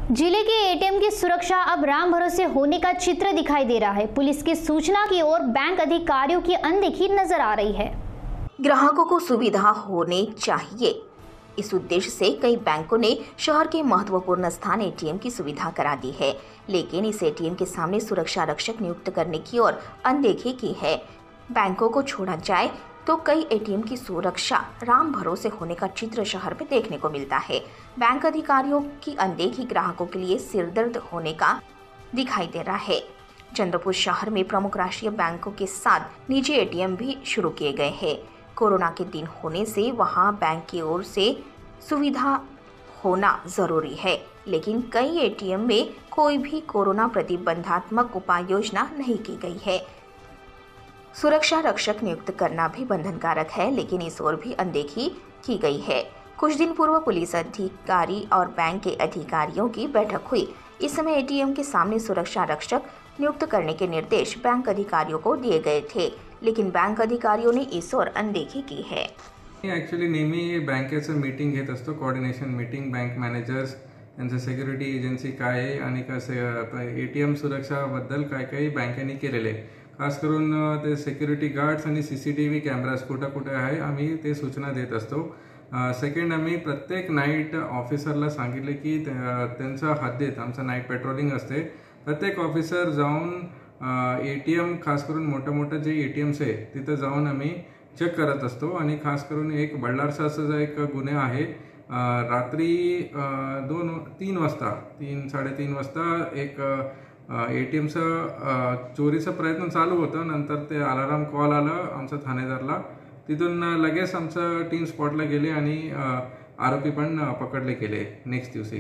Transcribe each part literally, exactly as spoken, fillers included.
जिले के एटीएम की सुरक्षा अब राम भरोसे होने का चित्र दिखाई दे रहा है। पुलिस की सूचना की ओर बैंक अधिकारियों की अनदेखी नजर आ रही है। ग्राहकों को सुविधा होनी चाहिए, इस उद्देश्य से कई बैंकों ने शहर के महत्वपूर्ण स्थान एटीएम की सुविधा करा दी है, लेकिन इस एटीएम के सामने सुरक्षा रक्षक नियुक्त करने की और अनदेखी की है। बैंकों को छोड़ा जाए तो कई एटीएम की सुरक्षा राम भरोसे होने का चित्र शहर में देखने को मिलता है। बैंक अधिकारियों की अनदेखी ग्राहकों के लिए सिरदर्द होने का दिखाई दे रहा है। चंद्रपुर शहर में प्रमुख राष्ट्रीय बैंकों के साथ निजी एटीएम भी शुरू किए गए हैं। कोरोना के दिन होने से वहां बैंक की ओर से सुविधा होना जरूरी है, लेकिन कई एटीएम में कोई भी कोरोना प्रतिबंधात्मक उपाय योजना नहीं की गई है। सुरक्षा रक्षक नियुक्त करना भी बंधनकारक है, लेकिन इस ओर भी अनदेखी की गई है। कुछ दिन पूर्व पुलिस अधिकारी और बैंक के अधिकारियों की बैठक हुई। इस समय एटीएम के सामने सुरक्षा रक्षक नियुक्त करने के निर्देश बैंक अधिकारियों को दिए गए थे, लेकिन बैंक अधिकारियों ने इस ओर अनदेखी की है। ॲक्च्युली नेहमी बँकेचं मीटिंग घेत असतो, कोऑर्डिनेशन मीटिंग, बँक मॅनेजर्स त्यांचं सिक्युरिटी एजन्सी काय आहे आणि कसं एटीएम सुरक्षाबद्दल काय काही बँकेने केलेले, खास करून ते सिक्युरिटी गार्ड्स आणि सीसीटीव्ही कॅमेराज कुठं कुठे आहे आम्ही ते सूचना देत असतो। सेकंड आम्ही प्रत्येक नाईट ऑफिसरला सांगितले की त्यांच्या हद्दीत आमचं नाईट पेट्रोलिंग असते। प्रत्येक ऑफिसर जाऊन एटीएम खास करून मोठं मोठं जे एटीएम्स आहे तिथं जाऊन आम्ही चेक करत असतो। आणि खास करून एक बल्लारशाचा एक गुन्हा आहे, रात्री दोन तीन वाजता तीन साडेतीन वाजता एक एटीएमचं चोरीचा प्रयत्न चालू होता। नंतर ते अलार्म कॉल आलं आमच्या ठाणेदारला, तिथून लगेच आमचं टीम स्पॉटला गेले आणि आरोपी पण पकडले गेले नेक्स्ट दिवशी।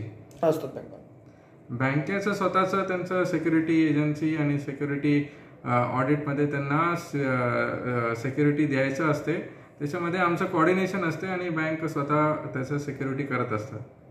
बँकेचं स्वतःचं त्यांचं सिक्युरिटी एजन्सी आणि सिक्युरिटी ऑडिटमध्ये त्यांना सिक्युरिटी द्यायचं असते, त्याच्यामध्ये आमचं कोऑर्डिनेशन असते आणि बँक स्वतः त्याचं सिक्युरिटी करत असतं।